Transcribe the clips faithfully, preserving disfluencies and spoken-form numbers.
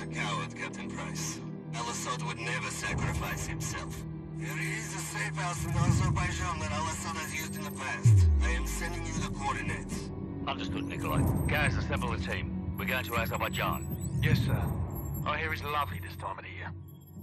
coward, Captain Price. Al-Assad would never sacrifice himself. There is a safe house in Azerbaijan that Al-Assad has used in the past. I am sending you the coordinates. Understood, Nikolai. Gaz, assemble the team. We're going to Azerbaijan. Yes, sir. I hear it's lovely this time of the year.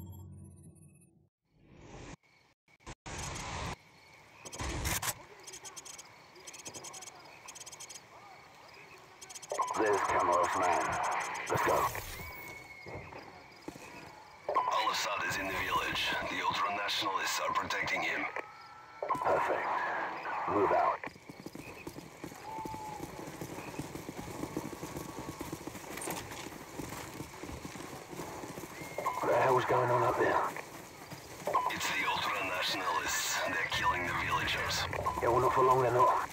There's Kamarov's man. Let's go. Al-Assad is in the village. The ultra-nationalists are protecting him. Perfect. Move out. What the hell's going on up there? It's the ultra-nationalists. They're killing the villagers. Yeah, well, not for long, they're not.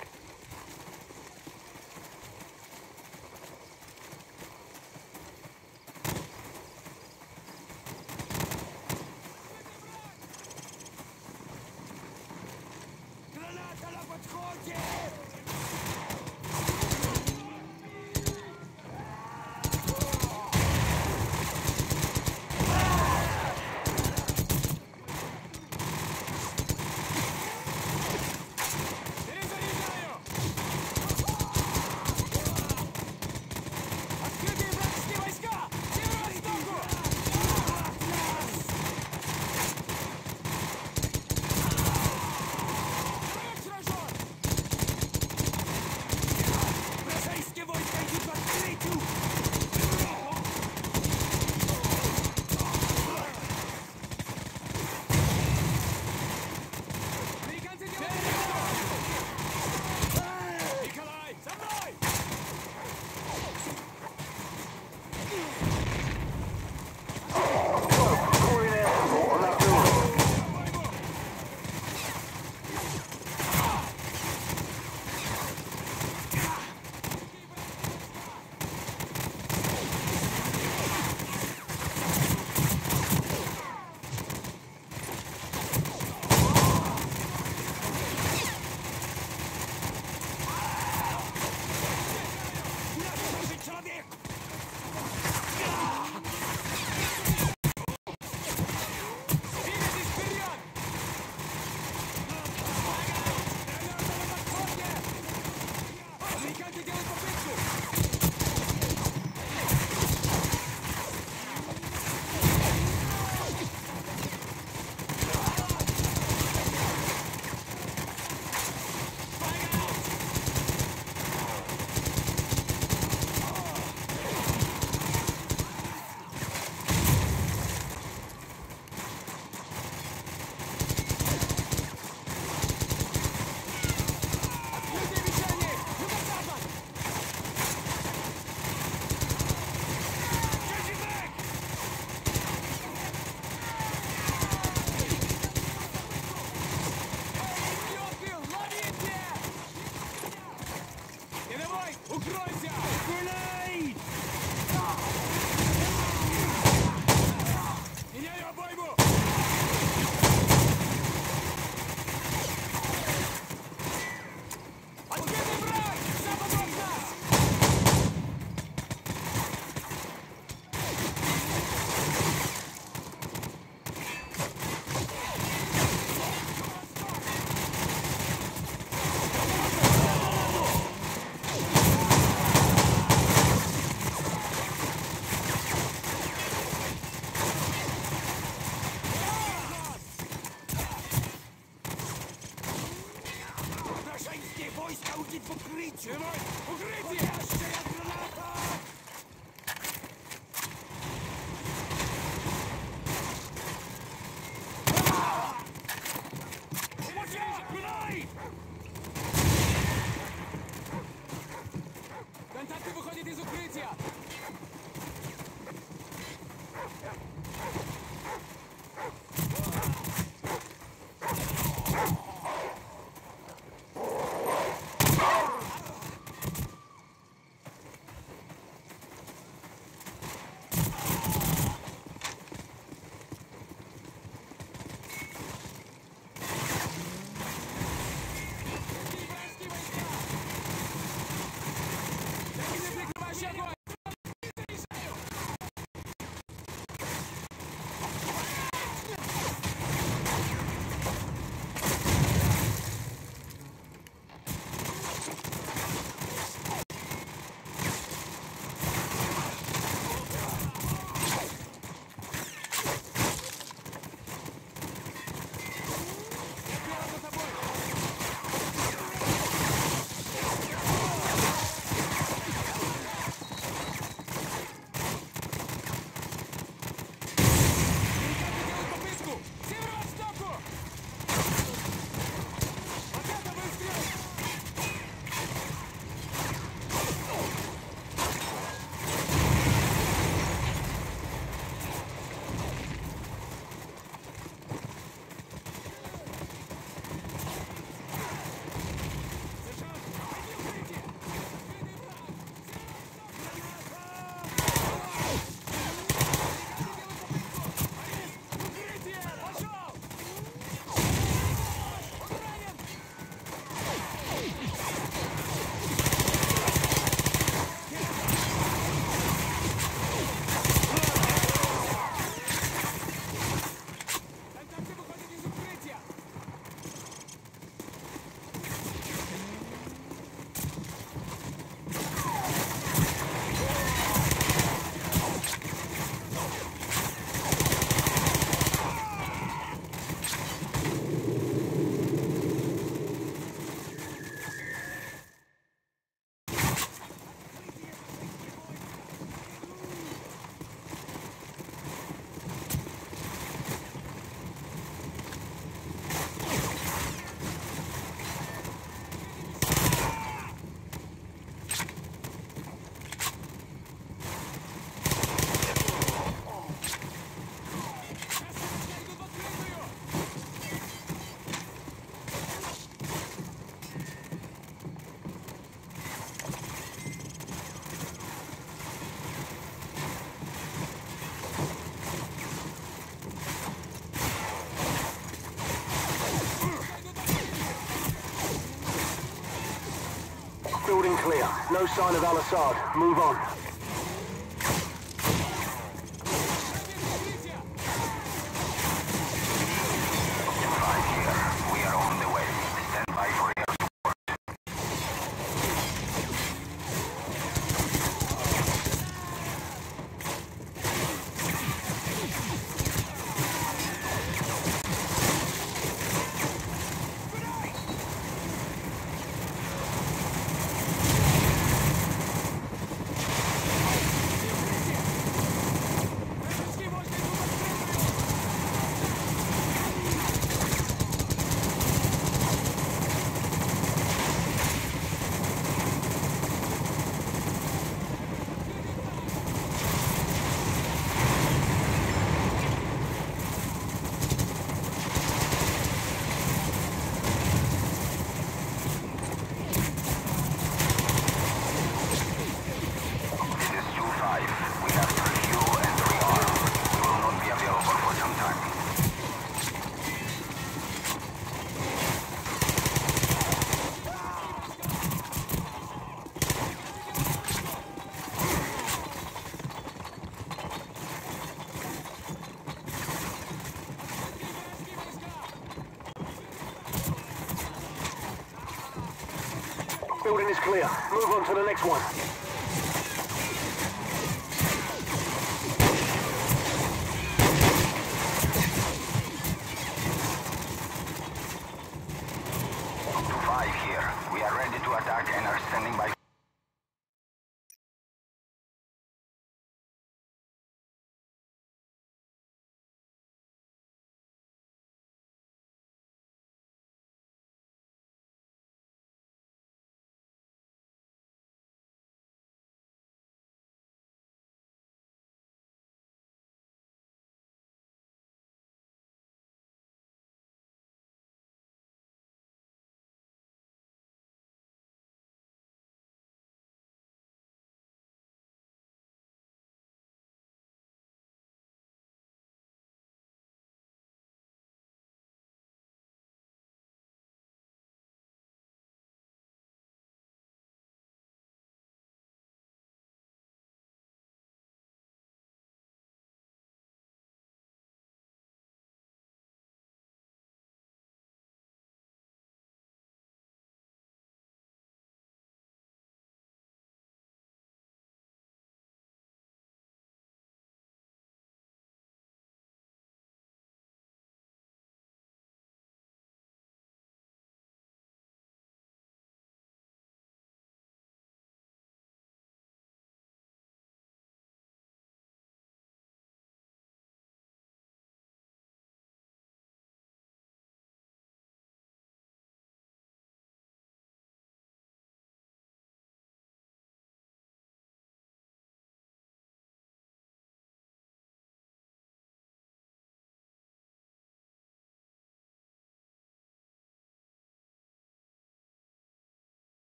clear. No sign of Al-Assad. Move on. Five here. We are on the way. Stand by for air. Building is clear. Move on to the next one. Two five here. We are ready to attack and are standing by.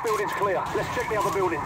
building's clear. Let's check the other buildings.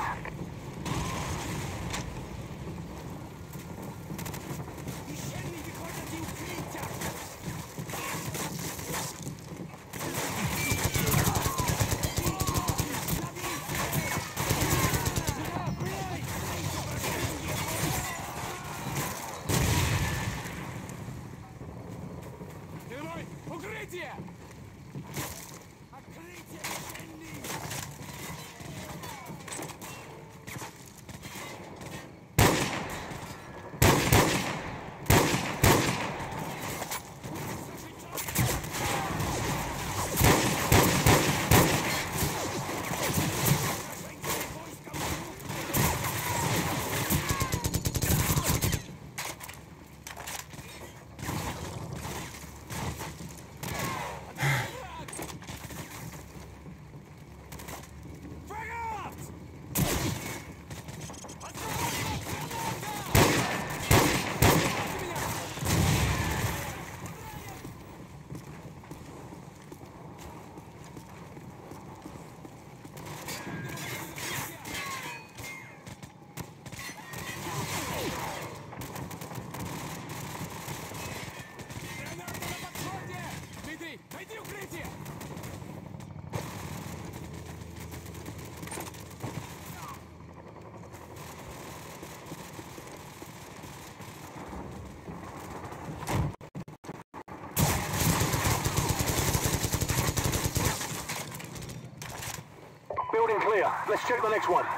Building clear. Let's check the next one.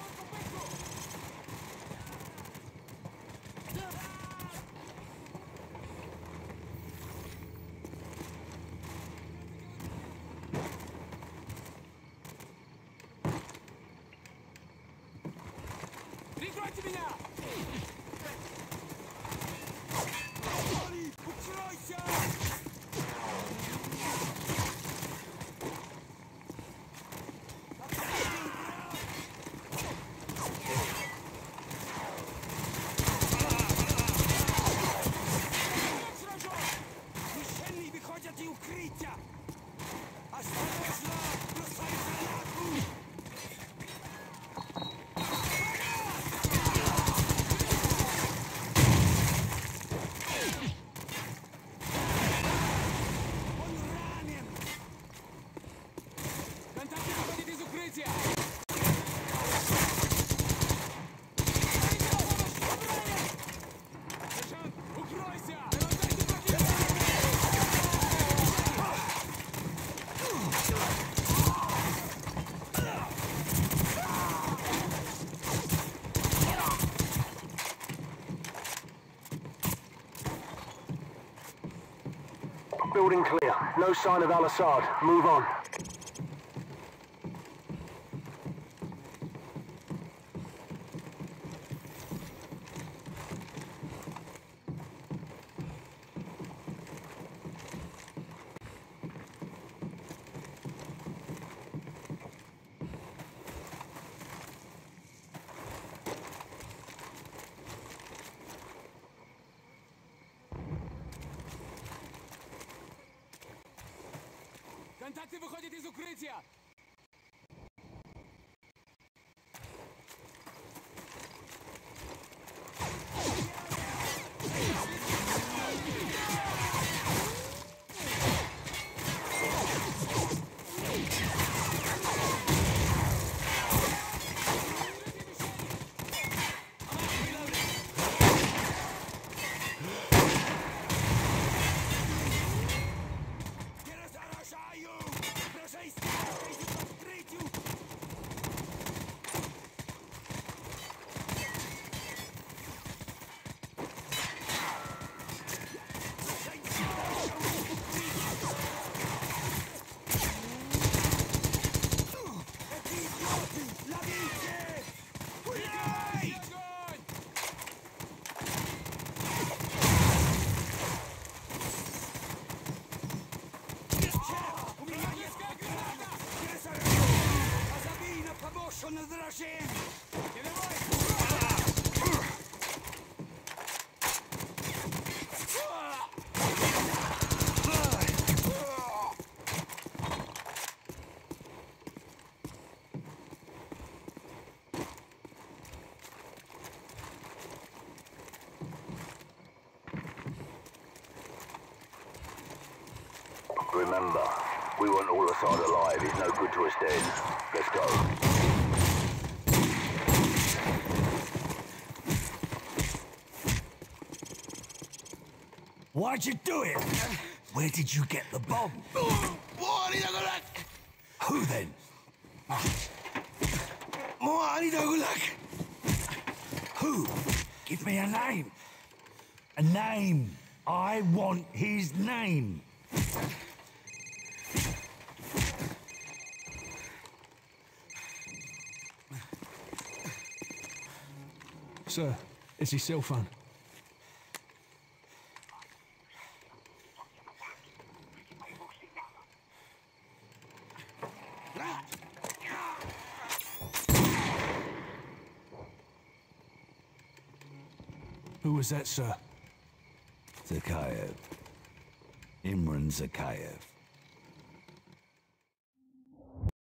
Прикройте меня! Укройся! Мишени выходят и укрытия! Осторожно! Бросай гранату! Building clear. No sign of Al-Assad. Move on. Контакты выходят из укрытия! На заражение! Remember, we want all Assad alive. He's no good to us dead. Let's go. Why'd you do it? Where did you get the bomb? Who then? Who? Give me a name. A name. I want his name. Sir, it's his cell phone. Who was that, sir? Zakhaev. Imran Zakhaev.